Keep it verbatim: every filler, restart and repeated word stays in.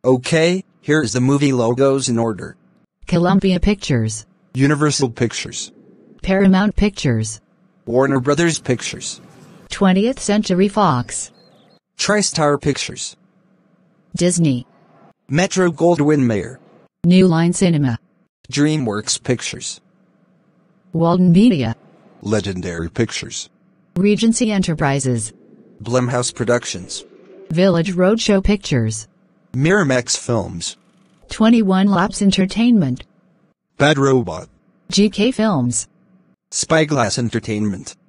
Okay, here's the movie logos in order. Columbia Pictures, Universal Pictures, Paramount Pictures, Warner Brothers Pictures, twentieth Century Fox, TriStar Pictures, Disney, Metro-Goldwyn-Mayer, New Line Cinema, DreamWorks Pictures, Walden Media, Legendary Pictures, Regency Enterprises, Blumhouse Productions, Village Roadshow Pictures, Miramax Films, twenty-one Laps Entertainment, Bad Robot, G K Films, Spyglass Entertainment,